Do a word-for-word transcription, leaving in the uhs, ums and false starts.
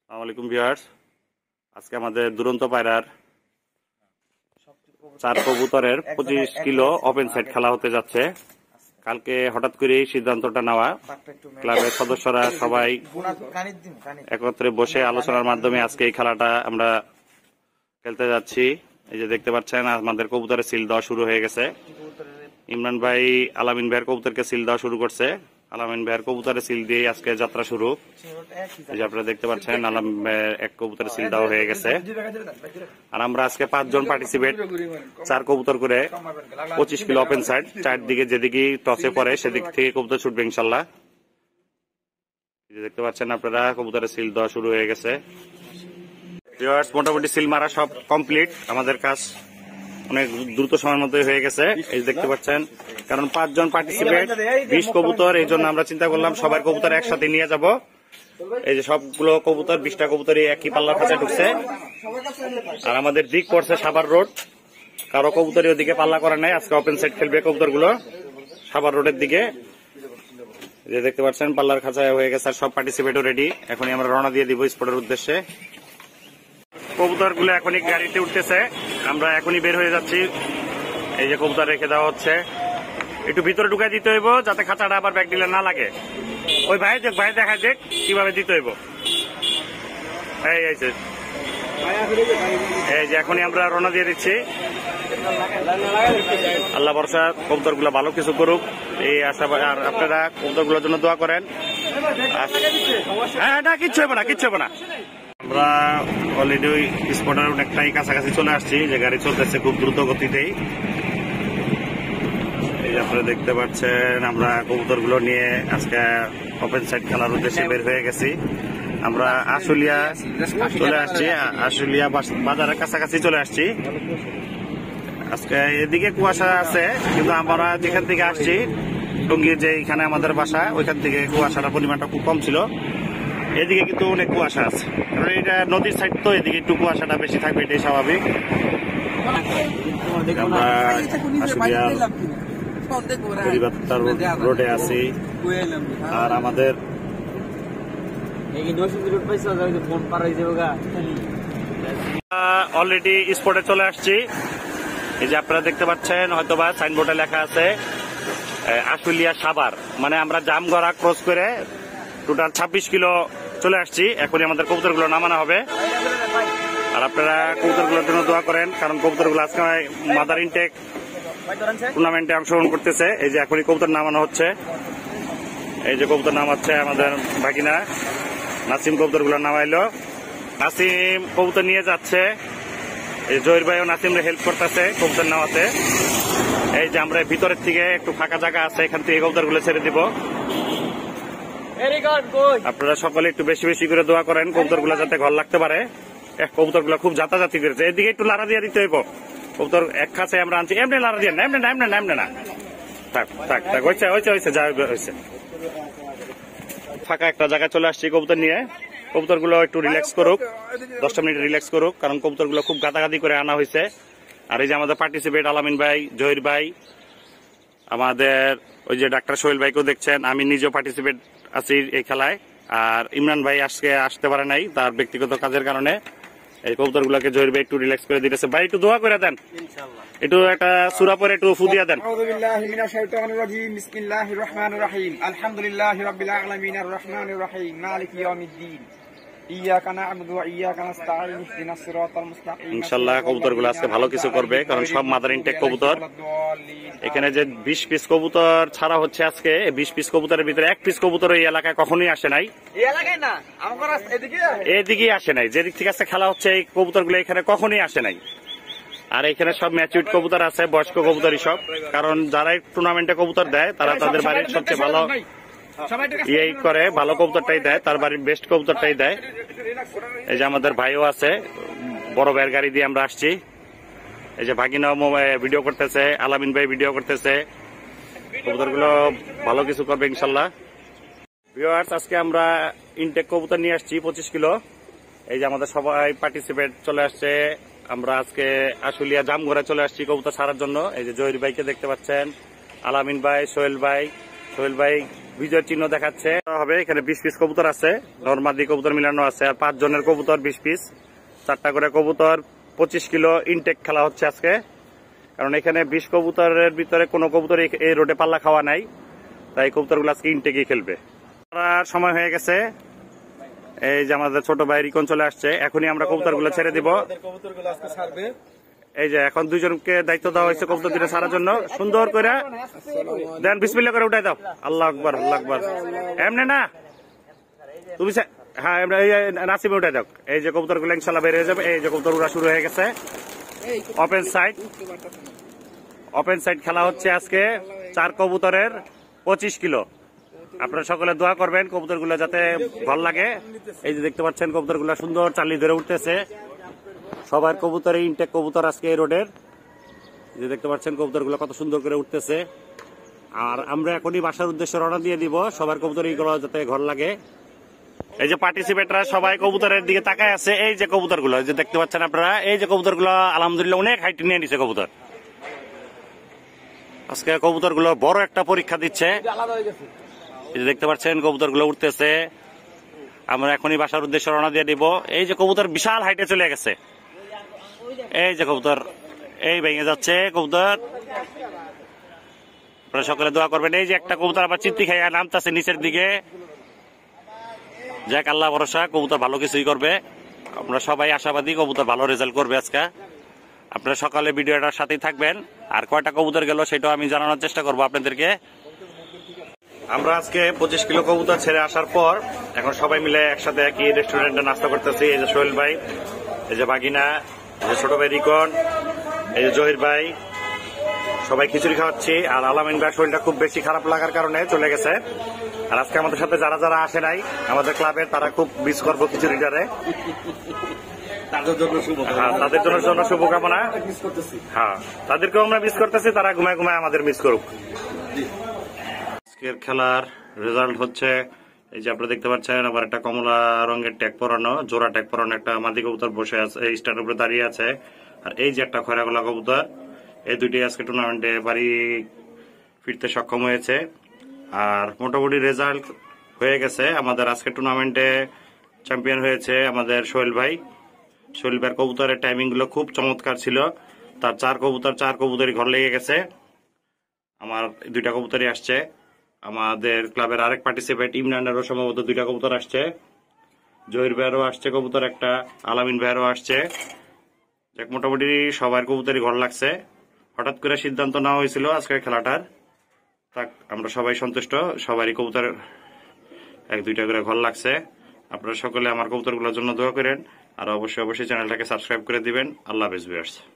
আসসালামু আলাইকুম ভিউয়ার্স, আজকে আমাদের দুরন্ত পায়রার চার কবুতরের পঁচিশ কিলো ওপেন সেট খেলা হতে যাচ্ছে। কালকে হঠাৎ করে সিদ্ধান্তটা নেওয়া, ক্লাবের সদস্যরা সবাই একত্রে বসে আলোচনার মাধ্যমে আজকে এই খেলাটা আমরা খেলতে যাচ্ছি। এই যে দেখতে পাচ্ছেন আমাদের কবুতরের সিল দেওয়া শুরু হয়ে গেছে। ইমরান ভাই আলামিন ভাইয়ের কবুতরকে সিল দেওয়া শুরু করছে। আলামিন ভাইয়ের কবুতরের সিল দিয়ে আজকে যাত্রা শুরু। এই যে আপনারা দেখতে পাচ্ছেন আলামিন ভাইয়ের এক কবুতরের সিল দেওয়া হয়ে গেছে। আর আমরা আজকে পাঁচজন পার্টিসিপেট, চার কবুতর করে পঁচিশ কিলো ওপেন সাইড, চারদিকে যেদিকে টসে পড়ে সেদিক থেকে কবুতর ছুটবে ইনশাল্লাহ। দেখতে পাচ্ছেন আপনারা কবুতরের সিল দেওয়া শুরু হয়ে গেছে। মোটামুটি সিল মারা সব কমপ্লিট, আমাদের কাজ অনেক দ্রুত সময়ের মধ্যে হয়ে গেছে। এই দেখতে পাচ্ছেন, কারণ পাঁচজন পার্টিসিপেট, বিশ কবুতর, এই জন্য আমরা চিন্তা করলাম সবার কবুতর একসাথে নিয়ে যাব। এই যে সবগুলো কবুতর, বিশটা কবুতরই একই পাল্লার কাছে ঢুকছে। আর আমাদের দিক পড়ছে সাভার রোড, কারো কবুতরই ওদিকে পাল্লা করা নাই। আজকে ওপেন সেট খেলবে কবুতর গুলো সাভার রোডের দিকে। যে দেখতে পাচ্ছেন পাল্লার খাঁচায় হয়ে গেছে, আর সব পার্টিসিপেটও রেডি। এখনই আমরা রওনা দিয়ে দিব স্পটের উদ্দেশ্যে। কবুতর গুলো এখনই গাড়িতে উঠতেছে, আমরা এখনই বের হয়ে যাচ্ছি। এই যে কবুতর রেখে দেওয়া হচ্ছে, একটু ভিতরে ঢুকাই দিতে হইব যাতে খাঁচাটা আবার ব্যাগ দিলে না লাগে। ওই ভাই দেখ, ভাই দেখা দেখ কিভাবে দিতে হইব। এই এই যে এখনই আমরা রওনা দিয়ে দিচ্ছি। আল্লাহ ভরসা, কবুতর গুলো ভালো কিছু করুক এই আশা। আর আপনারা কবুতর গুলোর জন্য দোয়া করেন। হ্যাঁ, না কিচ্ছু হবে না, কিচ্ছু হবে না। আমরা অলরেডি ওই স্পটের অনেকটাই কাছাকাছি চলে আসছি। যে গাড়ি চলতেছে খুব দ্রুত গতিতেই। এই যে আপনারা দেখতে পাচ্ছেন আমরা কবুতর গুলো নিয়ে আজকে ওপেন সাইড খেলার উদ্দেশ্যে বের হয়ে গেছি। আমরা আশুলিয়া চলে আসছি, আশুলিয়া বাজারের কাছাকাছি চলে আসছি। আজকে এদিকে কুয়াশা আছে, কিন্তু আমরা যেখান থেকে আসছি টঙ্গীর যে এখানে আমাদের বাসা, ওইখান থেকে কুয়াশার পরিমাণটা খুব কম ছিল। এদিকে কিন্তু অনেক কুয়াশা আছে, কারণ এটা নদীর সাইড তো, এদিকে একটু কুয়াশাটা বেশি থাকবে, এটাই স্বাভাবিক। আমরা আশুলিয়া রোডে আছি, আর আমাদের অলরেডি স্পটে চলে আসছি। এই যে আপনারা দেখতে পাচ্ছেন, হয়তোবা সাইনবোর্ডে লেখা আছে আশুলিয়া সাভার, মানে আমরা জামগড়া ক্রস করে টোটাল ছাব্বিশ কিলো চলে আসছি। এখনই আমাদের কবুতরগুলো নামানো হবে। আর আপনারা কবুতরগুলোর জন্য দোয়া করেন, কারণ কবুতরগুলো আজকে মাদার ইনটেক টুর্নামেন্টে অংশগ্রহণ করতেছে। এই যে এখনই কবুতর নামানো হচ্ছে। এই যে কবুতর নামাচ্ছে আমাদের ভাগিনা নাসিম, কবুতরগুলো নামাইলো। নাসিম কবুতর নিয়ে যাচ্ছে, এই জহির ভাইও নাসিমরে হেল্প করতেছে কবুতর নামাতে। এই যে আমরা ভিতরের থেকে একটু ফাঁকা জায়গা আছে, এখান থেকে কবুতরগুলো ছেড়ে দিব। আপনারা সকলে একটু বেশি বেশি করে দোয়া করেন কবুতরগুলো যাতে ঘর লাগতে পারে। কবুতরগুলো খুব যাতাযাতি করেছে, এদিকে একটু লাড়া দিয়ে দিতে হইব। কবুতর এক কাছে আমরা আনছি, এমনি লাড়া দিয়ে না, এমনি না, এমনি না, এমনি না, থাক থাক থাক, হয়েছে হয়েছে হয়েছে, যা হয়েছে। ফাঁকা একটা জায়গায় চলে আসছি কবুতর নিয়ে। কবুতরগুলো একটু রিল্যাক্স করুক, দশটা মিনিট রিল্যাক্স করুক, কারণ কবুতরগুলো খুব গাদাগাদি করে আনা হয়েছে। আর এই যে আমাদের পার্টিসিপেট আলামিন ভাই, জহির ভাই, আমাদের ওই যে ডাক্তার সোহেল ভাইকেও দেখছেন, আমি নিজেও পার্টিসিপেট আছি এই খেলায়। আর ইমরান ভাই আজকে আসতে পারে নাই তার ব্যক্তিগত কাজের কারণে। এই কবুতরগুলোকে জহির ভাই একটু রিল্যাক্স করে দিতেছে। ভাই একটু দোয়া করে দেন, একটু একটা সূরা পড়ে একটু ফু দিয়া দেন। আউযুবিল্লাহি মিনাশ শাইতানির রাজীম, বিসমিল্লাহির রহমানির রহিম, আলহামদুলিল্লাহি রাব্বিল আলামিন, আর রহমানির রহিম, মালিকি ইয়াউমিদ্দিন, ইয়াকা না'বুদু ওয়া ইয়াকা নাস্তাঈন, ইহদিনাস সিরাতাল মুস্তাকিম। ইনশাআল্লাহ কবুতরগুলো আজকে ভালো কিছু করবে, কারণ সব মাদার ইনটেক কবুতর। এখানে যে বিশ পিস কবুতর ছাড়া হচ্ছে আজকে, বিশ পিস কবুতরের ভিতরে এক পিস কবুতর এই এলাকায় কখনোই আসে নাই, এদিকে আসে নাই। যেদিক থেকে আজকে খেলা হচ্ছে এই কবুতরগুলো এখানে কখনোই আসে নাই। আর এখানে সব ম্যাচিউরড কবুতর আছে, বয়স্ক কবুতরই সব, কারণ যারা টুর্নামেন্টে কবুতর দেয় তারা তাদের বাড়ির সবচেয়ে ভালো ইয়ে করে, ভালো কবুতরটাই দেয়, তার বাড়ির বেস্ট কবুতরটাই দেয়। এই যে আমাদের ভাইও আছে, বড় ভাইয়ের গাড়ি দিয়ে আমরা আসছি। এই যে ভাগিনাও ভিডিও করতেছে, আলামিন ভাই ভিডিও করতেছে। কবুতরগুলো ভালো কিছু করবে ইনশাল্লাহ। ভিউয়ার্স, আজকে আমরা ইনটেক কবুতর নিয়ে আসছি পঁচিশ কিলো। এই যে আমাদের সবাই পার্টিসিপেট চলে আসছে। আমরা আজকে আশুলিয়া জামগড়া চলে আসছি কবুতর ছাড়ার জন্য। এই যে জহির ভাইকে দেখতে পাচ্ছেন, আলামিন ভাই, সোহেল ভাই, সোহেল ভাই বিজয়ের চিহ্ন দেখাচ্ছে হবে। এখানে বিশ পিস কবুতর আছে, নরমাদি কবুতর মিলানো আছে, আর পাঁচ জনের কবুতর বিশ পিস, চারটা করে কবুতর, পঁচিশ কিলো ইনটেক খেলা হচ্ছে আজকে। কারণ এখানে বিশ কবুতরের ভিতরে কোনো কবুতর এই রোডে পাল্লা খাওয়া নাই, তাই কবুতরগুলো আজকে ইনটেকই খেলবে। সময় হয়ে গেছে, এই যে আমাদের ছোট ভাই রিকন চলে আসছে, এখনই আমরা কবুতরগুলো ছেড়ে দিব। এই যে এখন দুইজনকে দায়িত্ব দেওয়া হয়েছে কবুতর দুটো ছাড়ার জন্য। সুন্দর করে দেন, বিসমিল্লাহ করে উঠাই দাও। আল্লাহ আকবার, আল্লাহ আকবার। এমনি না তুমি, হ্যাঁ নাসিমে উঠাই দাও। এই যে কবুতরগুলো ইনশাল্লাহ বের হয়ে যাবে। এই যে কবুতর উড়া শুরু হয়ে গেছে। ওপেন সাইড, ওপেন সাইড খেলা হচ্ছে আজকে। চার কবুতরের পঁচিশ কিলো। আপনারা সকলে দোয়া করবেন কবুতরগুলো যাতে ভালো লাগে। এই যে দেখতে পাচ্ছেন কবুতরগুলো সুন্দর চালি ধরে উঠতেছে। সবার কবুতরে ইনটেক কবুতর আজকে এই রোডের। যে দেখতে পাচ্ছেন কবুতরগুলো কত সুন্দর করে উঠতেছে। আর আমরা এখনই বাসার উদ্দেশ্যে রওনা দিয়ে দিব, সবার কবুতর এইগুলো যাতে ঘর লাগে। এই যে পার্টিসিপেটরা সবাই কবুতরের দিকে তাকায় আছে। এই যে কবুতরগুলো যে দেখতে পাচ্ছেন আপনারা, এই যে কবুতরগুলো আলহামদুলিল্লাহ অনেক হাইট নিয়ে নিছে কবুতর। আজকে কবুতরগুলো বড় একটা পরীক্ষা দিচ্ছে। এই যে দেখতে পাচ্ছেন কবুতরগুলো উঠতেছে। আমরা এখনই বাসার উদ্দেশ্যে রওনা দিয়ে দিব। এই যে কবুতর বিশাল হাইটে চলে গেছে। এই যে কবুতর এই ভেঙে যাচ্ছে কবুতর। আপনারা সকলে দোয়া করবেন। এই যে একটা কবুতর আবার চিত্তি খাইয়া নামতেছে নিচের দিকে। যাক আল্লাহ ভরসা, কবুতর ভালো কিছুই করবে। আমরা সবাই আশাবাদী কবুতর ভালো রেজাল্ট করবে আজকে। আপনারা সকালে ভিডিওটার সাথেই থাকবেন। আর কয়টা কবুতর গেল সেটাও আমি জানানোর চেষ্টা করবো আপনাদেরকে। আমরা আজকে পঁচিশ কিলো কবুতর ছেড়ে আসার পর এখন সবাই মিলে একসাথে একই রেস্টুরেন্টে নাস্তা করতেছি। এই যে সোহেল ভাই, এই যে বাগিনা, এই যে ছোট ভাই রিকন, এই যে জহির ভাই, সবাই খিচুড়ি খাওয়াচ্ছি। আর আলামিন ভাই শরীরটা খুব বেশি খারাপ লাগার কারণে চলে গেছে। আর আজকে আমাদের সাথে যারা যারা আসে নাই আমাদের ক্লাবের, তারা খুব মিস করবো খিচুড়িটারে। তাদের জন্য জন্য শুভকামনা। হ্যাঁ, তাদেরকেও আমরা মিস করতেছি, তারা ঘুমায় ঘুমায় আমাদের মিস করুক। আজকের খেলার রেজাল্ট হচ্ছে এই যে আপনারা দেখতে পাচ্ছেন, আবার একটা কমলা রঙের ট্যাগ পরানো, জোড়া ট্যাগ পরানো একটা মাদি কবুতর বসে আছে, এই স্ট্যান্ডের উপরে দাঁড়িয়ে আছে। আর এই যে একটা খয়রা গলা কবুতর, এই দুইটি আজকে টুর্নামেন্টে বাড়ি ফিরতে সক্ষম হয়েছে। আর মোটামুটি রেজাল্ট হয়ে গেছে। আমাদের আজকে টুর্নামেন্টে চ্যাম্পিয়ন হয়েছে আমাদের সোহেল ভাই। সোহেল ভাইয়ের কবুতরের টাইমিং গুলো খুব চমৎকার ছিল। তার চার কবুতর চার কবুতরই ঘর লেগে গেছে। আমার দুইটা কবুতরই আসছে। আমাদের ক্লাবের আরেক পার্টিসিপেট ইমরানেরও সম্ভবত দুইটা কবুতর আসছে। জহির ভাইয়েরও আসছে কবুতর একটা, আলামিন ভাইয়েরও আসছে। যাক মোটামুটি সবার কবুতরই ঘর লাগছে। হঠাৎ করে সিদ্ধান্ত নেওয়া হয়েছিল আজকের খেলাটার, তাক আমরা সবাই সন্তুষ্ট। সবারই কবুতর এক দুইটা করে ঘর লাগছে। আপনারা সকলে আমার কবুতরগুলোর জন্য দোয়া করেন। আর অবশ্যই অবশ্যই চ্যানেলটাকে সাবস্ক্রাইব করে দিবেন। আল্লাহ হাফেজ ভিউয়ার্স।